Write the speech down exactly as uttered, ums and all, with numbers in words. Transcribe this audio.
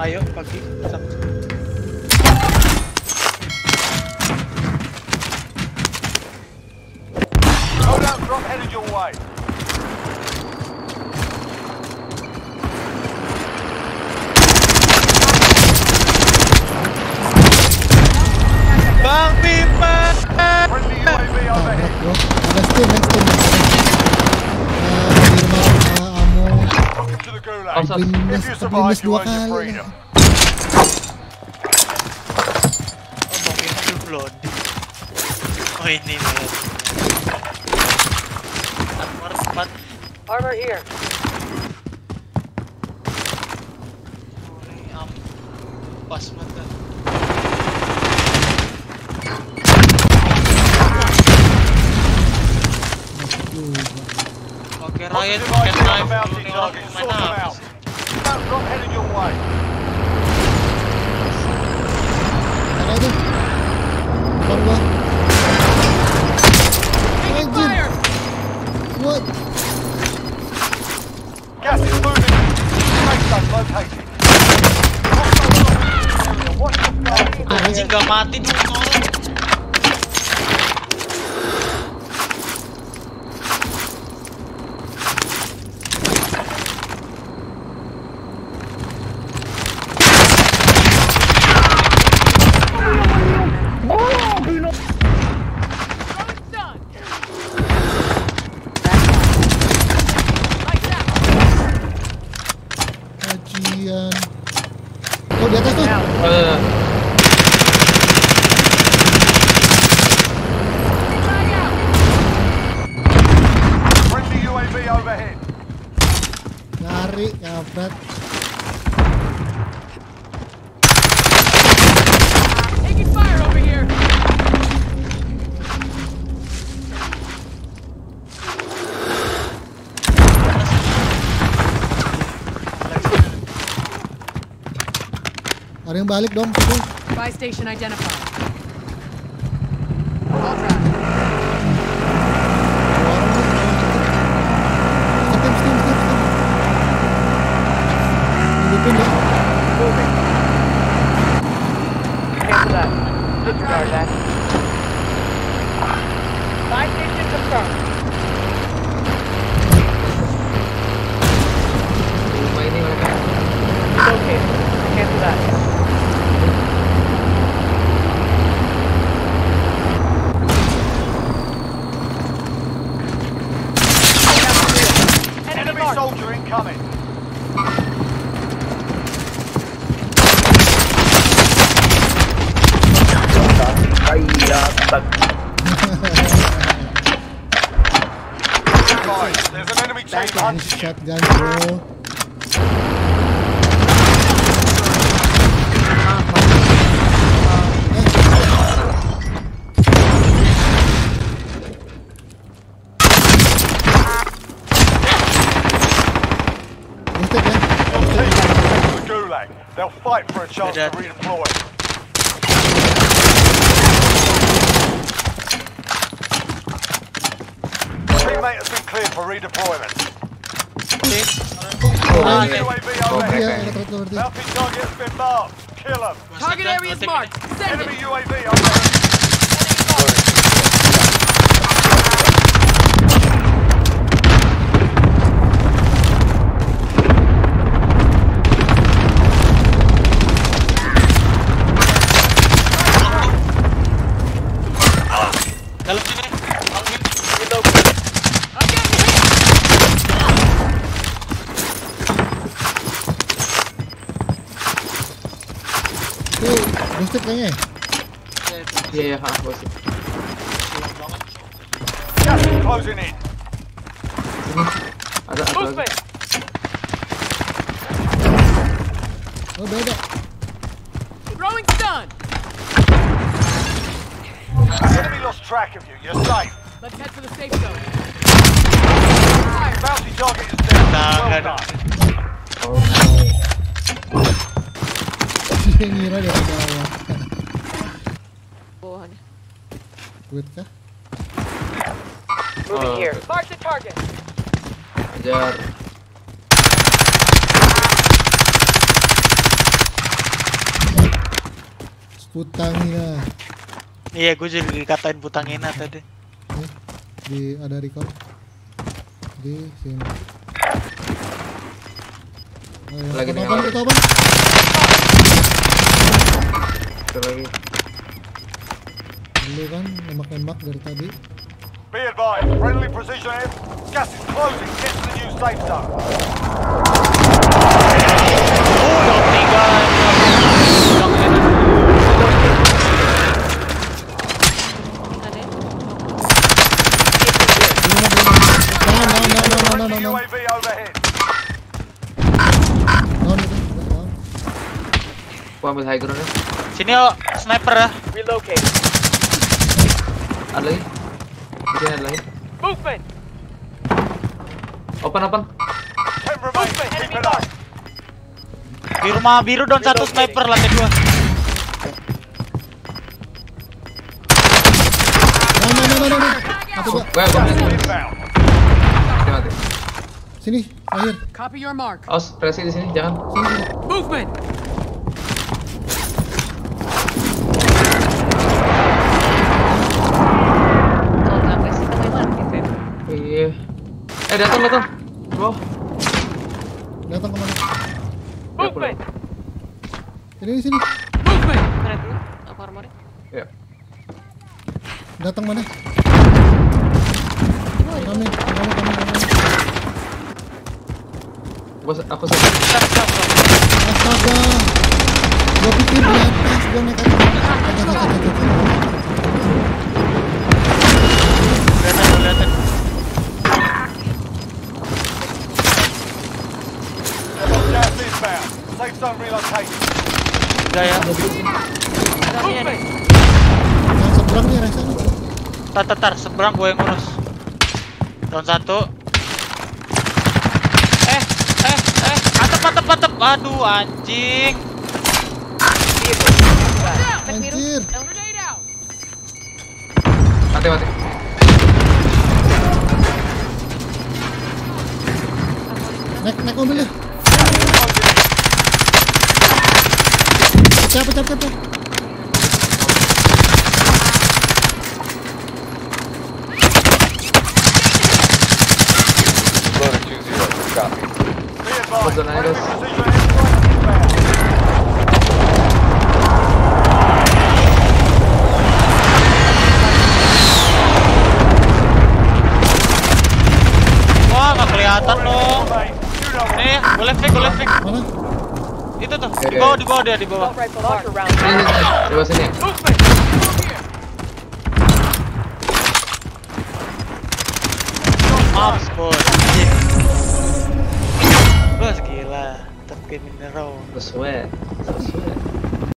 Ayo pagi. Loadout drop headed your way. Bang Pipa. Friendly U A V overhead. Ada steam, next steam. Di rumah Amo. Welcome to the gulag. Blimbes, If you blimbes survive, you dua earn your kali. freedom. Ngomongin belum. Oh ini nih. Armor sempat. Armor here. Oh, ini am. Pas mata. Oke, Ryan, pakai knife dulu nih orang mau main apa sih? Drop headed your way. Ada itu. Depan gua. Anjir. What? Gas is moving. Safe zone located. Watch the sky. Anjing gak mati dulu tolong. Kajian. Oh di atas tuh. Uh, Friendly U A V overhead. Lari, kampret. Taking fire over here. Ada yang balik dong, situ. Buy station identified. All track. Steam, steam, steam, steam. Hidupin ya. Moving. Cancel that. Disregard that. Buy station confirmed. rumah ini mereka. It's okay. Cancel that. Enemy soldier incoming. Guys, there's an enemy team Ini hunting you. shotgun bro. Listrik ya. Your team is to the gulag. They'll fight for a chance to Ada. redeploy. Teammate has been cleared for redeployment. Oh, Oke. U A V oh overhead. iya, elektrik berarti. Bounty target has been marked. Kill him. Target area is marked. Send Enemy it. U A V overhead. Dalam sini. I'm getting hit. Itu listrik kayaknya. Iya ya, ha, bos. Gas is closing in. Ada ada lagi. Movement. Oh beda. Throwing stun. Enemy lost track of you. You're safe. Let's head for the safe zone. Fire. Bounty target is down. Nah, Well nggak ada. done. Oh, Dia ngira dia bawah. Bawahannya. Duit kah? Moving Oh. here. Mark the target. ajar. Putangina. Iya, gue juga dikatain putangina tadi. Nih, di ada record di sini. Ayo, Lagi itu dengan apaan? lagi. Itu apaan? Ada lagi. Dulu kan nembak-nembak dari tadi. Be advised, friendly precision air. Gas is closing. Get to the new safe zone. Udah tiga. Down, down, down, down, down, down, Friendly down. U A V overhead. Down itu, udah down. Gua ambil high ground ya. Sini oh, sniper ya. Ada lagi. Di sini ada lagi. Movement! Open open. Ten remain. Keep it up. Di rumah biru down satu sniper lantai dua. Down, down, down, down, down. Satu gua. Gua gua mati Inbound. mati. Sini, akhir. Copy your mark. Awas, presi di sini jangan. Sini, sini. Movement! Iya. Eh datang datang. Bro. Datang kemana? Ya, pulang. Movement! Sini, sini. Movement! Ya. Datang mana? Kami, kami, kami, kami. Gua aku sakit. Astaga. Gua pikir di atas, gua naik atas. Atas, atas, atas, atas. Kelihatan, kelihatan. Gas inbound. Safe zone relocated. Udah ya. Movement! Yang seberang nih, Ryzen. Tar, tar, tar, seberang gue yang ngurus. Down satu. Eh, eh, eh, mantep, mantep, mantep. Aduh, anjing. Anjir. Grenade out! Mati mati. Naik, naik mobilnya. Pecah, pecah, pecah. Loader two zero, copy. Be advised, Bazooka, friendly guys. precision airstrike inbound. Wah, nggak kelihatan dong. Remain. You know what? Nih, boleh fake, boleh fake. Mana? Itu tuh, di bawah, di bawah dia, di bawah. Sini sini. Di bawah sini. Movement! Maaf, bos. Anjing. Bos gila, tapi mineral. So sweat. So sweat.